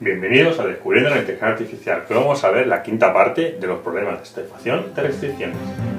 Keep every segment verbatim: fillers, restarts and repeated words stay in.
Bienvenidos a Descubriendo la Inteligencia Artificial, que vamos a ver la quinta parte de los problemas de estimación de restricciones.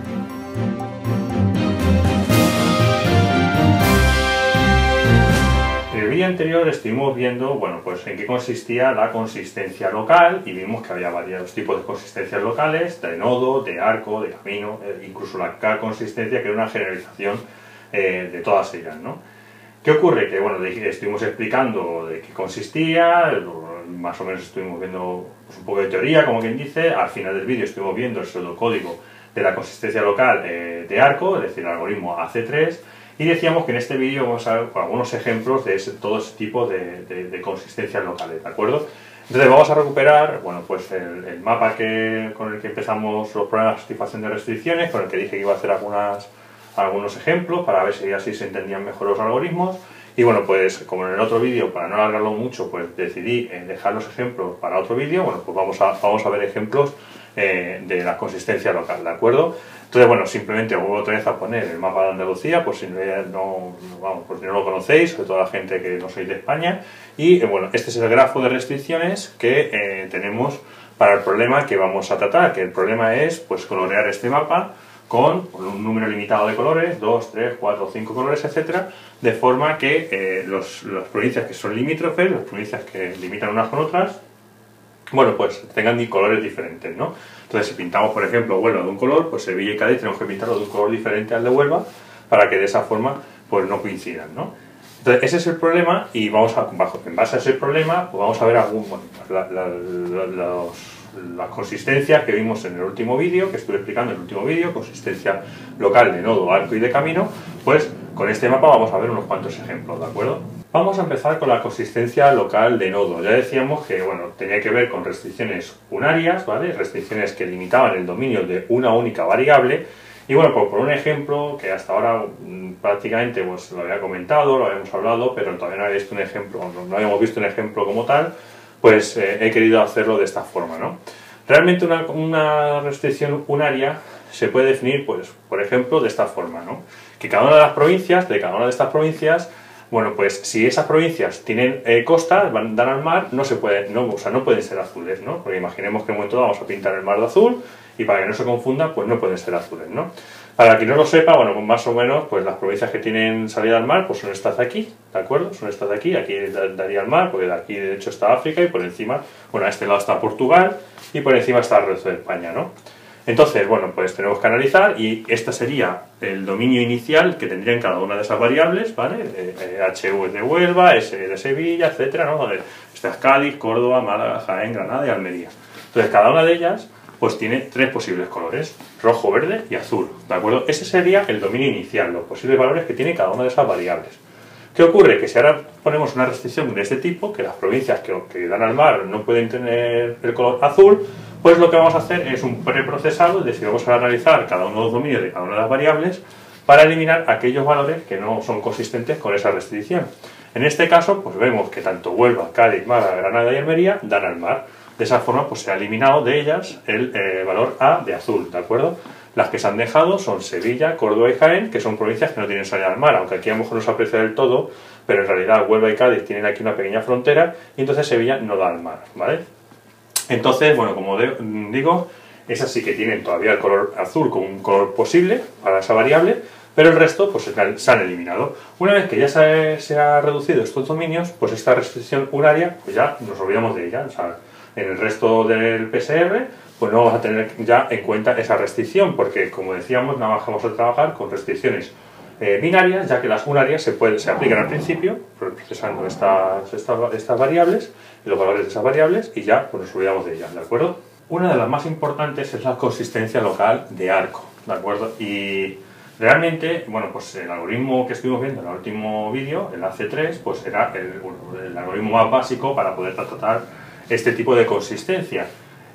En el vídeo anterior estuvimos viendo, bueno, pues en qué consistía la consistencia local y vimos que había varios tipos de consistencias locales, de nodo, de arco, de camino, eh, incluso la K-consistencia, que era una generalización eh, de todas ellas, ¿no? ¿Qué ocurre? Que bueno, estuvimos explicando de qué consistía, más o menos estuvimos viendo pues, un poco de teoría, como quien dice. Al final del vídeo estuvimos viendo el pseudocódigo de la consistencia local eh, de arco, es decir, el algoritmo A C tres, y decíamos que en este vídeo vamos a ver algunos ejemplos de ese, todo ese tipo de, de, de consistencias locales, ¿de acuerdo? Entonces vamos a recuperar, bueno, pues el, el mapa que, con el que empezamos los problemas de satisfacción de restricciones, con el que dije que iba a hacer algunas... algunos ejemplos para ver si así se entendían mejor los algoritmos. Y bueno, pues como en el otro vídeo, para no alargarlo mucho, pues decidí eh, dejar los ejemplos para otro vídeo. Bueno, pues vamos a, vamos a ver ejemplos eh, de la consistencia local, ¿de acuerdo? Entonces, bueno, simplemente vuelvo otra vez a poner el mapa de Andalucía, por si no, no, vamos, por si no lo conocéis, sobre todo la gente que no sois de España. Y eh, bueno, este es el grafo de restricciones que eh, tenemos para el problema que vamos a tratar, que el problema es pues colorear este mapa con un número limitado de colores, dos, tres, cuatro, cinco colores, etcétera, de forma que eh, los, las provincias que son limítrofes, las provincias que limitan unas con otras, bueno, pues tengan colores diferentes, ¿no? Entonces, si pintamos, por ejemplo, Huelva de un color, pues Sevilla y Cádiz tenemos que pintarlo de un color diferente al de Huelva, para que de esa forma, pues no coincidan, ¿no? Entonces, ese es el problema, y vamos a, bajo, en base a ese problema, pues vamos a ver algún, bueno, la, la, la, los... las consistencias que vimos en el último vídeo, que estuve explicando en el último vídeo, consistencia local de nodo, arco y de camino. Pues con este mapa vamos a ver unos cuantos ejemplos, ¿de acuerdo? Vamos a empezar con la consistencia local de nodo. Ya decíamos que, bueno, tenía que ver con restricciones unarias, ¿vale? Restricciones que limitaban el dominio de una única variable. Y bueno, pues por un ejemplo que hasta ahora mmm, prácticamente pues, lo había comentado, lo habíamos hablado, pero todavía no había visto un ejemplo, no, no habíamos visto un ejemplo como tal, pues eh, he querido hacerlo de esta forma, ¿no? Realmente una, una restricción unaria se puede definir, pues, por ejemplo, de esta forma, ¿no? Que cada una de las provincias, de cada una de estas provincias, bueno, pues si esas provincias tienen eh, costa, van, dan al mar, no se puede, no, o sea, no pueden ser azules, ¿no? Porque imaginemos que en un momento dado vamos a pintar el mar de azul y para que no se confunda, pues no pueden ser azules, ¿no? Para quien no lo sepa, bueno, pues más o menos, pues las provincias que tienen salida al mar, pues son estas de aquí, ¿de acuerdo? Son estas de aquí, aquí daría al mar, porque de aquí de hecho está África y por encima, bueno, a este lado está Portugal y por encima está el resto de España, ¿no? Entonces, bueno, pues tenemos que analizar y este sería el dominio inicial que tendrían cada una de esas variables, ¿vale? Eh, H U es de Huelva, S de Sevilla, etcétera, ¿no? Esta es Cádiz, Córdoba, Málaga, Jaén, Granada y Almería. Entonces, cada una de ellas pues tiene tres posibles colores, rojo, verde y azul, ¿de acuerdo? Ese sería el dominio inicial, los posibles valores que tiene cada una de esas variables. ¿Qué ocurre? Que si ahora ponemos una restricción de este tipo, que las provincias que, que dan al mar no pueden tener el color azul, pues lo que vamos a hacer es un preprocesado, es decir, vamos a analizar cada uno de los dominios de cada una de las variables para eliminar aquellos valores que no son consistentes con esa restricción. En este caso, pues vemos que tanto Huelva, Cádiz, Málaga, Granada y Almería dan al mar. De esa forma, pues se ha eliminado de ellas el eh, valor A de azul, ¿de acuerdo? Las que se han dejado son Sevilla, Córdoba y Jaén, que son provincias que no tienen salida al mar, aunque aquí a lo mejor no se aprecia del todo, pero en realidad Huelva y Cádiz tienen aquí una pequeña frontera y entonces Sevilla no da al mar, ¿vale? Entonces, bueno, como de, digo, esas sí que tienen todavía el color azul como un color posible para esa variable, pero el resto pues se han eliminado. Una vez que ya se, se ha reducido estos dominios, pues esta restricción unaria, pues ya nos olvidamos de ella, o sea, en el resto del P S R, pues no vamos a tener ya en cuenta esa restricción, porque como decíamos, nada más vamos a trabajar con restricciones eh, binarias, ya que las unarias se, pueden, se aplican al principio, procesando estas, estas, estas variables, y los valores de esas variables, y ya pues nos olvidamos de ellas, ¿de acuerdo? Una de las más importantes es la consistencia local de arco, ¿de acuerdo? Y realmente, bueno, pues el algoritmo que estuvimos viendo en el último vídeo, el A C tres, pues era el, bueno, el algoritmo más básico para poder tratar este tipo de consistencia.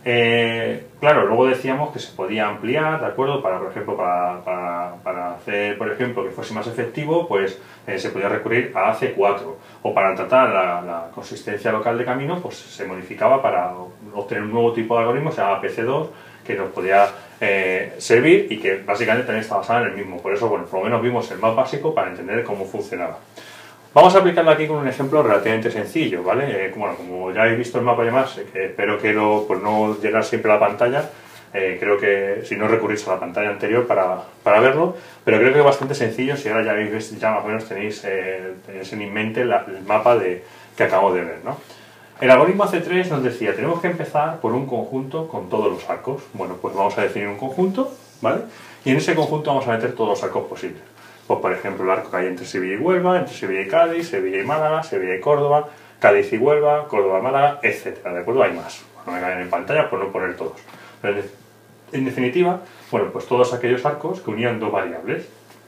Eh, claro, luego decíamos que se podía ampliar, ¿de acuerdo? Para, por ejemplo, para, para, para hacer, por ejemplo, que fuese más efectivo, pues eh, se podía recurrir a A C cuatro. O para tratar la, la consistencia local de camino, pues se modificaba para obtener un nuevo tipo de algoritmo, se llama P C dos, que nos podía eh, servir y que básicamente también está basada en el mismo. Por eso, bueno, por lo menos vimos el más básico para entender cómo funcionaba. Vamos a aplicarlo aquí con un ejemplo relativamente sencillo, ¿vale? Eh, bueno, como ya habéis visto el mapa y demás, eh, que espero que lo, pues no llenar siempre la pantalla, eh, creo que si no recurrís a la pantalla anterior para, para verlo, pero creo que es bastante sencillo si ahora ya, habéis, ya más o menos tenéis, eh, tenéis en mente la, el mapa de, que acabamos de ver, ¿no? El algoritmo A C tres nos decía, tenemos que empezar por un conjunto con todos los arcos. Bueno, pues vamos a definir un conjunto, ¿vale? Y en ese conjunto vamos a meter todos los arcos posibles. Pues por ejemplo el arco que hay entre Sevilla y Huelva, entre Sevilla y Cádiz, Sevilla y Málaga, Sevilla y Córdoba, Cádiz y Huelva, Córdoba y Málaga, etcétera. ¿De acuerdo? Hay más. No me caen en pantalla por no poner todos. Pero en definitiva, bueno, pues todos aquellos arcos que unían dos variables.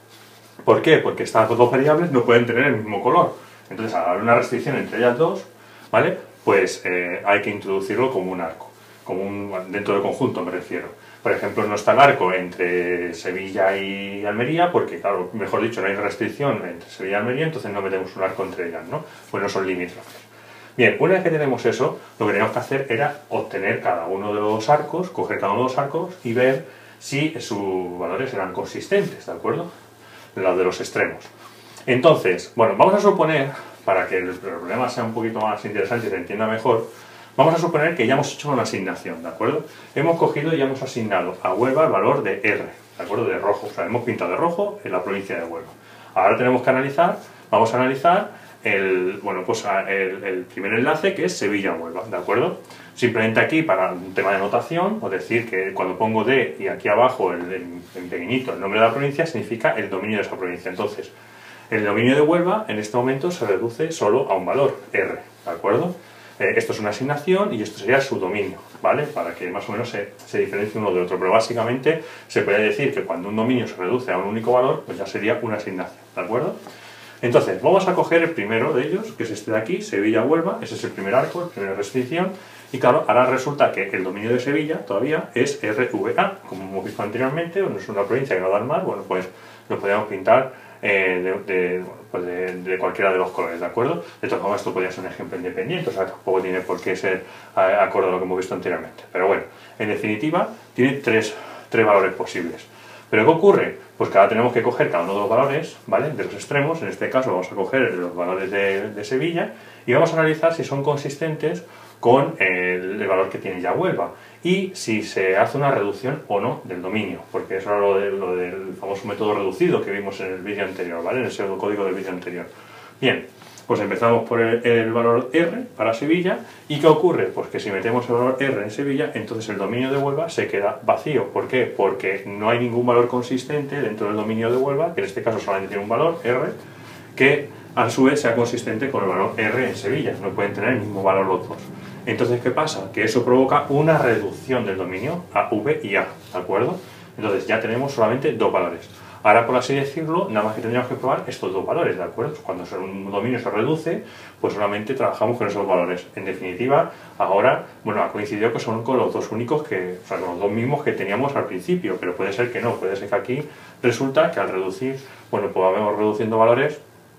¿Por qué? Porque estas dos variables no pueden tener el mismo color. Entonces, al haber una restricción entre ellas dos, ¿vale? Pues eh, hay que introducirlo como un arco, como un, dentro del conjunto me refiero. Por ejemplo, no está el arco entre Sevilla y Almería, porque, claro, mejor dicho, no hay restricción entre Sevilla y Almería, entonces no metemos un arco entre ellas, ¿no? Pues no son limítrofes. Bien, una vez que tenemos eso, lo que teníamos que hacer era obtener cada uno de los arcos, coger cada uno de los arcos y ver si sus valores eran consistentes, ¿de acuerdo? Los de los extremos. Entonces, bueno, vamos a suponer, para que el problema sea un poquito más interesante y se entienda mejor, vamos a suponer que ya hemos hecho una asignación, ¿de acuerdo? Hemos cogido y ya hemos asignado a Huelva el valor de R, ¿de acuerdo? De rojo, o sea, hemos pintado de rojo en la provincia de Huelva. Ahora tenemos que analizar, vamos a analizar el, bueno, pues el, el primer enlace que es Sevilla-Huelva, ¿de acuerdo? Simplemente aquí, para un tema de notación, os decir que cuando pongo D y aquí abajo el, en, en pequeñito el nombre de la provincia, significa el dominio de esa provincia. Entonces, el dominio de Huelva en este momento se reduce solo a un valor, R, ¿de acuerdo? Eh, esto es una asignación y esto sería su dominio, ¿vale? Para que más o menos se, se diferencie uno de otro. Pero básicamente se puede decir que cuando un dominio se reduce a un único valor, pues ya sería una asignación, ¿de acuerdo? Entonces, vamos a coger el primero de ellos, que es este de aquí, Sevilla-Huelva, ese es el primer arco, la primera restricción, y claro, ahora resulta que el dominio de Sevilla todavía es R V A, como hemos visto anteriormente, no es una provincia que no da el mar, bueno, pues lo podemos pintar eh, de, de, bueno, pues de, de cualquiera de los colores, ¿de acuerdo? De todas formas, esto podría ser un ejemplo independiente, o sea, tampoco tiene por qué ser acorde a lo que hemos visto anteriormente. Pero bueno, en definitiva, tiene tres, tres valores posibles. ¿Pero qué ocurre? Pues que ahora tenemos que coger cada uno de los valores, ¿vale? De los extremos, en este caso vamos a coger los valores de, de Sevilla y vamos a analizar si son consistentes con el, el valor que tiene ya Huelva y si se hace una reducción o no del dominio, porque eso era lo, de, lo del famoso método reducido que vimos en el vídeo anterior, ¿vale? En el pseudocódigo del vídeo anterior. Bien, pues empezamos por el, el valor R para Sevilla y ¿qué ocurre? Pues que si metemos el valor R en Sevilla, entonces el dominio de Huelva se queda vacío. ¿Por qué? Porque no hay ningún valor consistente dentro del dominio de Huelva, que en este caso solamente tiene un valor, R, que a su vez sea consistente con el valor R en Sevilla. No pueden tener el mismo valor los dos. Entonces, ¿qué pasa? Que eso provoca una reducción del dominio a V y A, ¿de acuerdo? Entonces ya tenemos solamente dos valores. Ahora, por así decirlo, nada más que tendríamos que probar estos dos valores, ¿de acuerdo? Cuando un dominio se reduce, pues solamente trabajamos con esos valores. En definitiva, ahora, bueno, ha coincidido que son con los dos únicos que, o sea, con los dos mismos que teníamos al principio, pero puede ser que no, puede ser que aquí resulta que al reducir, bueno, pues vamos reduciendo valores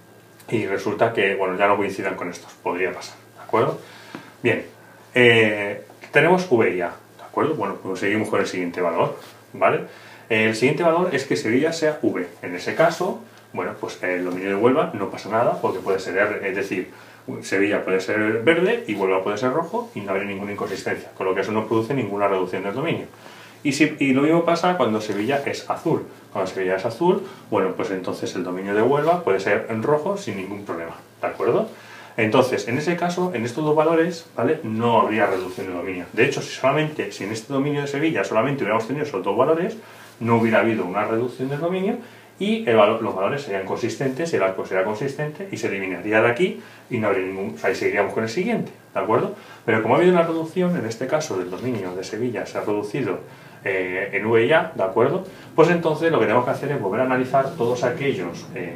y resulta que, bueno, ya no coincidan con estos, podría pasar, ¿de acuerdo? Bien, eh, tenemos V y A, ¿de acuerdo? Bueno, pues seguimos con el siguiente valor, ¿vale? El siguiente valor es que Sevilla sea V. En ese caso, bueno, pues el dominio de Huelva no pasa nada porque puede ser R, es decir, Sevilla puede ser verde y Huelva puede ser rojo y no habría ninguna inconsistencia, con lo que eso no produce ninguna reducción del dominio. Y, si, y lo mismo pasa cuando Sevilla es azul. Cuando Sevilla es azul, bueno, pues entonces el dominio de Huelva puede ser en rojo sin ningún problema, ¿de acuerdo? Entonces, en ese caso, en estos dos valores, ¿vale? No habría reducción de dominio. De hecho, si solamente, si en este dominio de Sevilla solamente hubiéramos tenido esos dos valores, no hubiera habido una reducción del dominio y el valor, los valores serían consistentes, el arco sería consistente y se eliminaría de aquí y no habría ningún, o sea, y seguiríamos con el siguiente, ¿de acuerdo? Pero como ha habido una reducción, en este caso del dominio de Sevilla se ha reducido eh, en V y A, ¿de acuerdo? Pues entonces lo que tenemos que hacer es volver a analizar todos aquellos eh,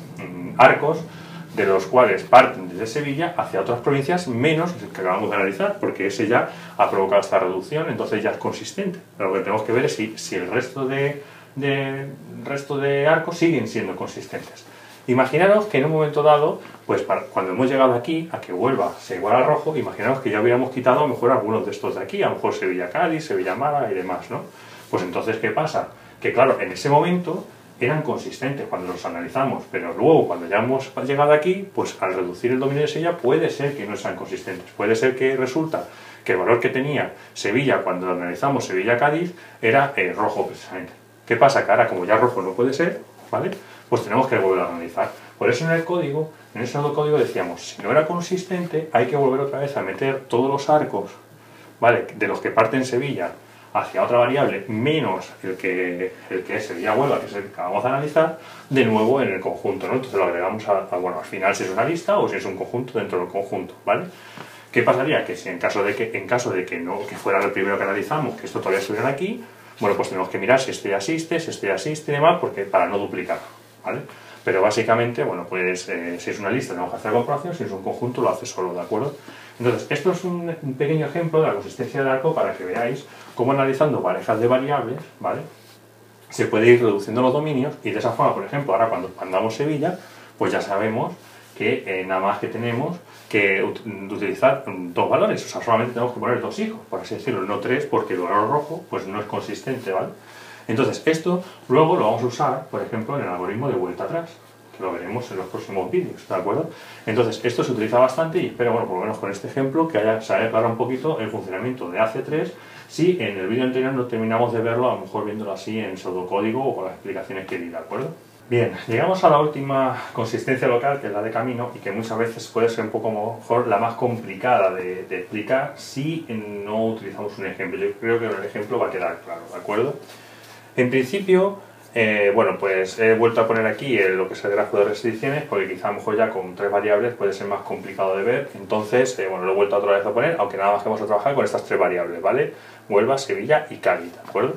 arcos de los cuales parten desde Sevilla hacia otras provincias menos el que acabamos de analizar, porque ese ya ha provocado esta reducción, entonces ya es consistente. Pero lo que tenemos que ver es si, si el resto de, de, resto de arcos siguen siendo consistentes. Imaginaros que en un momento dado, pues para, cuando hemos llegado aquí, a que Huelva se iguala a rojo, imaginaros que ya hubiéramos quitado a lo mejor algunos de estos de aquí, a lo mejor Sevilla-Cádiz, Sevilla-Málaga y demás, ¿no? Pues entonces, ¿qué pasa? Que claro, en ese momento eran consistentes cuando los analizamos, pero luego cuando ya hemos llegado aquí, pues al reducir el dominio de Sevilla puede ser que no sean consistentes, puede ser que resulta que el valor que tenía Sevilla cuando analizamos Sevilla-Cádiz era eh, rojo precisamente. ¿Qué pasa? Que ahora como ya rojo no puede ser, ¿vale? Pues tenemos que volver a analizar. Por eso en el código, en ese otro código decíamos, si no era consistente hay que volver otra vez a meter todos los arcos, ¿vale?, de los que parten Sevilla hacia otra variable, menos el que, el que es Sevilla-Huelva, que es el que vamos a analizar, de nuevo en el conjunto, ¿no? Entonces lo agregamos a, a, bueno, al final si es una lista o si es un conjunto dentro del conjunto, ¿vale? ¿Qué pasaría? Que si en caso de que, en caso de que no, que fuera el primero que analizamos, que esto todavía estuviera aquí, bueno, pues tenemos que mirar si este ya existe, si este ya existe y demás, porque para no duplicar, ¿vale? Pero básicamente, bueno, pues eh, si es una lista tenemos que hacer la comparación, si es un conjunto lo hace solo, ¿de acuerdo? Entonces, esto es un, un pequeño ejemplo de la consistencia del arco para que veáis cómo analizando parejas de variables, ¿vale?, se puede ir reduciendo los dominios y de esa forma, por ejemplo, ahora cuando expandamos Sevilla, pues ya sabemos que eh, nada más que tenemos que ut utilizar dos valores, o sea, solamente tenemos que poner dos hijos, por así decirlo, no tres, porque el valor rojo pues no es consistente, ¿vale? Entonces, esto luego lo vamos a usar, por ejemplo, en el algoritmo de vuelta atrás, que lo veremos en los próximos vídeos, ¿de acuerdo? Entonces, esto se utiliza bastante y espero, bueno, por lo menos con este ejemplo, que haya, se haya aclarado un poquito el funcionamiento de A C tres, si en el vídeo anterior no terminamos de verlo, a lo mejor viéndolo así en pseudocódigo o con las explicaciones que di, ¿de acuerdo? Bien, llegamos a la última consistencia local, que es la de camino, y que muchas veces puede ser un poco mejor la más complicada de, de explicar si no utilizamos un ejemplo. Yo creo que el ejemplo va a quedar claro, ¿de acuerdo? En principio, eh, bueno, pues he vuelto a poner aquí el, lo que es el grafo de restricciones, porque quizá a lo mejor ya con tres variables puede ser más complicado de ver. Entonces, eh, bueno, lo he vuelto otra vez a poner, aunque nada más que vamos a trabajar con estas tres variables, ¿vale? Huelva, Sevilla y Cádiz, ¿de acuerdo?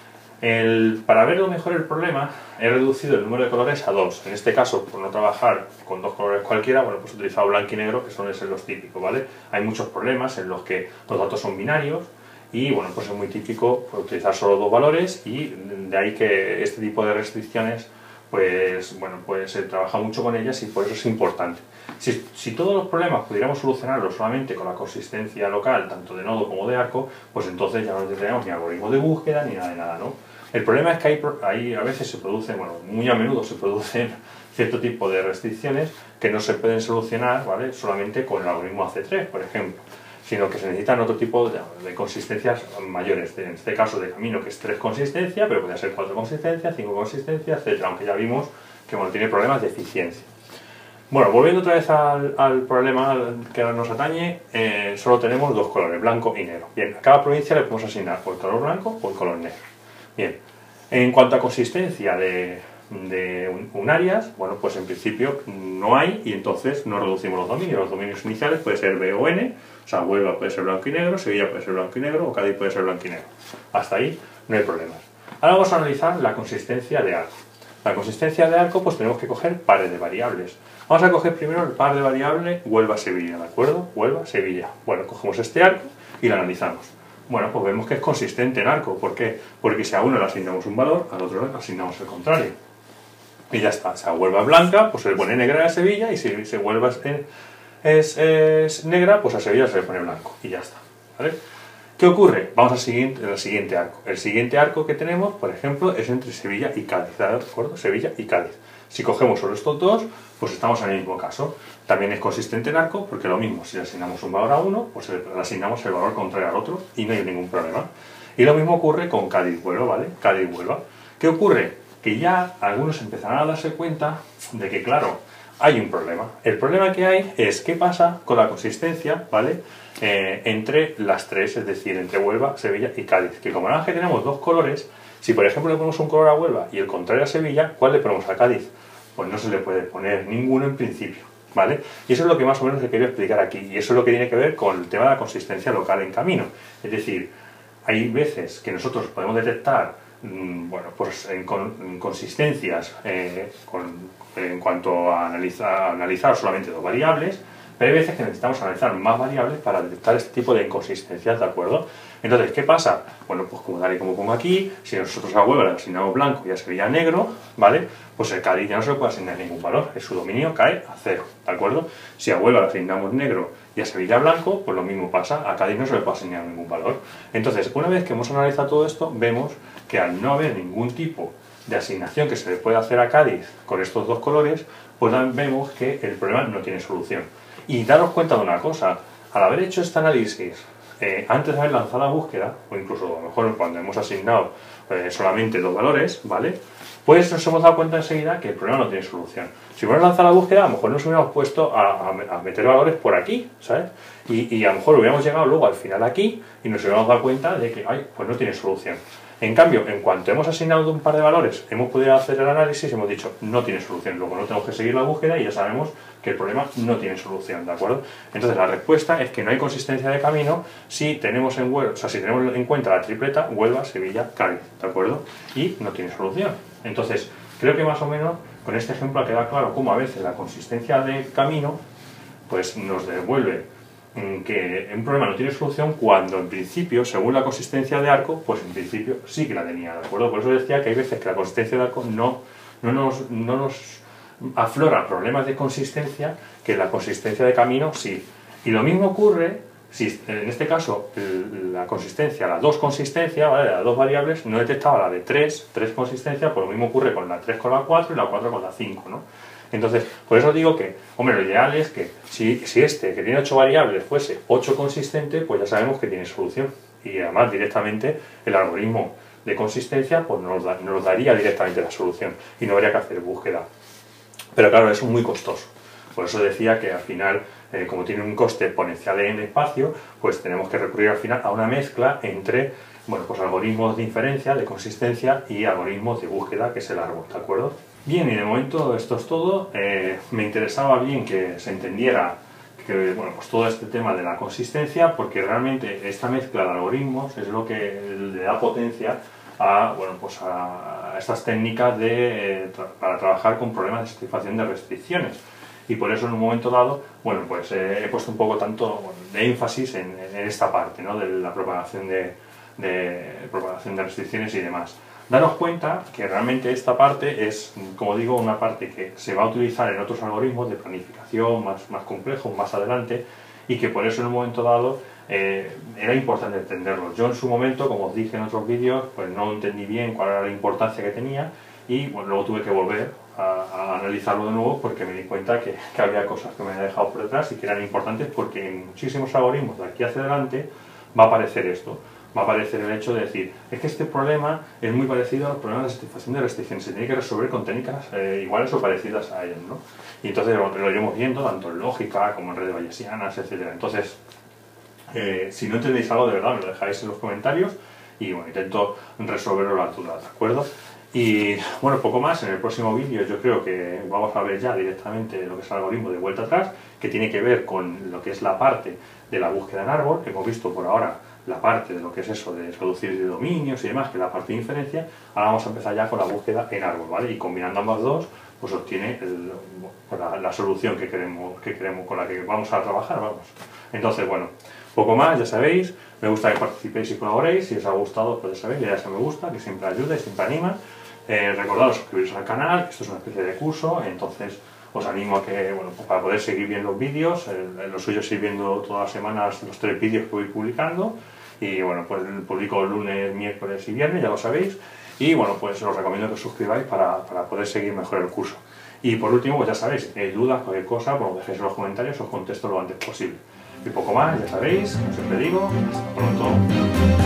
El, para verlo mejor el problema, he reducido el número de colores a dos. En este caso, por no trabajar con dos colores cualquiera, bueno, pues he utilizado blanco y negro, que son los típicos, ¿vale? Hay muchos problemas en los que los datos son binarios y, bueno, pues es muy típico pues, utilizar solo dos valores y de ahí que este tipo de restricciones, pues, bueno, pues se trabaja mucho con ellas y por eso es importante. Si, si todos los problemas pudiéramos solucionarlos solamente con la consistencia local, tanto de nodo como de arco, pues entonces ya no tendríamos ni algoritmo de búsqueda ni nada de nada, ¿no? El problema es que hay, hay, a veces se producen, bueno, muy a menudo se producen cierto tipo de restricciones que no se pueden solucionar, ¿vale?, solamente con el algoritmo A C tres, por ejemplo, sino que se necesitan otro tipo de, de consistencias mayores, en este caso de camino, que es tres consistencias, pero puede ser cuatro consistencias, cinco consistencias, etcétera, aunque ya vimos que, bueno, tiene problemas de eficiencia. Bueno, volviendo otra vez al, al problema que ahora nos atañe, eh, solo tenemos dos colores, blanco y negro. Bien, a cada provincia le podemos asignar o el color blanco o el color negro. Bien, en cuanto a consistencia de, de unarias, bueno, pues en principio no hay y entonces no reducimos los dominios. Los dominios iniciales puede ser B o N, o sea, Huelva puede ser blanco y negro, Sevilla puede ser blanco y negro o Cádiz puede ser blanco y negro. Hasta ahí no hay problemas. Ahora vamos a analizar la consistencia de arco. La consistencia de arco, pues tenemos que coger pares de variables. Vamos a coger primero el par de variable Huelva-Sevilla, ¿de acuerdo? Huelva-Sevilla. Bueno, cogemos este arco y lo analizamos. Bueno, pues vemos que es consistente en arco. ¿Por qué? Porque si a uno le asignamos un valor, al otro le asignamos el contrario. Y ya está. Si a Huelva es blanca, pues se le pone negra a Sevilla, y si, si Huelva es, es, es negra, pues a Sevilla se le pone blanco. Y ya está. ¿Vale? ¿Qué ocurre? Vamos al siguiente, al siguiente arco. El siguiente arco que tenemos, por ejemplo, es entre Sevilla y Cádiz. ¿De acuerdo? Sevilla y Cádiz. Si cogemos solo estos dos, pues estamos en el mismo caso. También es consistente en arco, porque lo mismo, si le asignamos un valor a uno, pues le asignamos el valor contrario al otro y no hay ningún problema. Y lo mismo ocurre con Cádiz-Huelva, ¿vale? Cádiz-Huelva. ¿Qué ocurre? Que ya algunos empezarán a darse cuenta de que, claro, hay un problema. El problema que hay es qué pasa con la consistencia, ¿vale?, Eh, entre las tres, es decir, entre Huelva, Sevilla y Cádiz. Que como nada más que tenemos dos colores, si por ejemplo le ponemos un color a Huelva y el contrario a Sevilla, ¿cuál le ponemos a Cádiz? Pues no se le puede poner ninguno en principio, ¿vale? Y eso es lo que más o menos le quería explicar aquí, y eso es lo que tiene que ver con el tema de la consistencia local en camino. Es decir, hay veces que nosotros podemos detectar, mmm, bueno, pues en, con, en consistencias eh, con, en cuanto a analizar, a analizar solamente dos variables, pero hay veces que necesitamos analizar más variables para detectar este tipo de inconsistencias, ¿de acuerdo? Entonces, ¿qué pasa? Bueno, pues como tal y como pongo aquí, si nosotros a Huelva le asignamos blanco y a Sevilla negro, ¿vale? Pues el Cádiz ya no se le puede asignar ningún valor, su dominio cae a cero, ¿de acuerdo? Si a Huelva le asignamos negro y a Sevilla blanco, pues lo mismo pasa, a Cádiz no se le puede asignar ningún valor. Entonces, una vez que hemos analizado todo esto, vemos que al no haber ningún tipo de asignación que se le puede hacer a Cádiz con estos dos colores, pues vemos que el problema no tiene solución. Y daros cuenta de una cosa, al haber hecho este análisis eh, antes de haber lanzado la búsqueda, o incluso a lo mejor cuando hemos asignado eh, solamente dos valores, ¿vale? Pues nos hemos dado cuenta enseguida que el problema no tiene solución. Si hubiéramos lanzado la búsqueda, a lo mejor nos hubiéramos puesto a, a, a meter valores por aquí, ¿sabes? Y, y a lo mejor hubiéramos llegado luego al final aquí y nos hubiéramos dado cuenta de que, ay, pues no tiene solución. En cambio, en cuanto hemos asignado un par de valores, hemos podido hacer el análisis y hemos dicho, no tiene solución. Luego no tenemos que seguir la búsqueda y ya sabemos que el problema no tiene solución, ¿de acuerdo? Entonces la respuesta es que no hay consistencia de camino si tenemos en, o sea, si tenemos en cuenta la tripleta Huelva, Sevilla, Cádiz, ¿de acuerdo? Y no tiene solución. Entonces, creo que más o menos con este ejemplo queda claro cómo a veces la consistencia de camino pues nos devuelve que un problema no tiene solución cuando en principio, según la consistencia de arco, pues en principio sí que la tenía, ¿de acuerdo? Por eso decía que hay veces que la consistencia de arco no, no, nos, no nos aflora problemas de consistencia que la consistencia de camino sí. Y lo mismo ocurre si en este caso la consistencia, la dos consistencia, ¿vale? Las dos variables, no detectaba la de tres, tres consistencia, pues lo mismo ocurre con la tres con la cuatro y la cuatro con la cinco, ¿no? Entonces, por eso digo que, hombre, lo ideal es que si, si este, que tiene ocho variables, fuese ocho consistente, pues ya sabemos que tiene solución. Y además, directamente, el algoritmo de consistencia pues nos, da, nos daría directamente la solución y no habría que hacer búsqueda. Pero claro, eso es muy costoso. Por eso decía que al final, eh, como tiene un coste exponencial en espacio, pues tenemos que recurrir al final a una mezcla entre, bueno, pues algoritmos de inferencia, de consistencia y algoritmos de búsqueda, que es el árbol, ¿de acuerdo? Bien, y de momento esto es todo. Eh, me interesaba bien que se entendiera que, bueno, pues todo este tema de la consistencia, porque realmente esta mezcla de algoritmos es lo que le da potencia a, bueno, pues a estas técnicas de, eh, tra para trabajar con problemas de satisfacción de restricciones. Y por eso en un momento dado, bueno, pues eh, he puesto un poco tanto bueno, de énfasis en, en esta parte, ¿no? De la propagación de, de, propagación de restricciones y demás. Daros cuenta que realmente esta parte es, como digo, una parte que se va a utilizar en otros algoritmos de planificación más, más complejos, más adelante, y que por eso en un momento dado eh, era importante entenderlo. Yo en su momento, como os dije en otros vídeos, pues no entendí bien cuál era la importancia que tenía y bueno, luego tuve que volver a, a analizarlo de nuevo porque me di cuenta que, que había cosas que me había dejado por detrás y que eran importantes porque en muchísimos algoritmos de aquí hacia adelante va a aparecer esto. Va a aparecer el hecho de decir, es que este problema es muy parecido a los problemas de satisfacción de restricciones, se tiene que resolver con técnicas eh, iguales o parecidas a ellas, ¿no? Y entonces lo, lo iremos viendo tanto en lógica como en redes bayesianas, etcétera. Entonces, eh, si no entendéis algo de verdad, me lo dejáis en los comentarios y bueno, intento resolverlo a la altura, ¿de acuerdo? Y bueno, poco más. En el próximo vídeo yo creo que vamos a ver ya directamente lo que es el algoritmo de vuelta atrás, que tiene que ver con lo que es la parte de la búsqueda en árbol. Hemos visto por ahora la parte de lo que es eso de reducir de dominios y demás, que es la parte de inferencia. Ahora vamos a empezar ya con la búsqueda en árbol, ¿vale? Y combinando ambas dos, pues obtiene el, la, la solución que queremos, que queremos, con la que vamos a trabajar, vamos. Entonces, bueno, poco más, ya sabéis. Me gusta que participéis y colaboréis. Si os ha gustado, pues ya sabéis, le dais a me gusta, que siempre ayuda y siempre anima. Eh, recordaros suscribiros al canal, que esto es una especie de curso, entonces os animo a que, bueno, pues para poder seguir viendo los vídeos, eh, lo suyo es ir viendo todas las semanas los tres vídeos que voy publicando, y bueno, pues publico lunes, miércoles y viernes, ya lo sabéis, y bueno, pues os recomiendo que os suscribáis para, para poder seguir mejor el curso. Y por último, pues ya sabéis, si tenéis dudas, cualquier cosa, pues lo dejéis en los comentarios, os contesto lo antes posible. Y poco más, ya sabéis, como siempre digo, hasta pronto.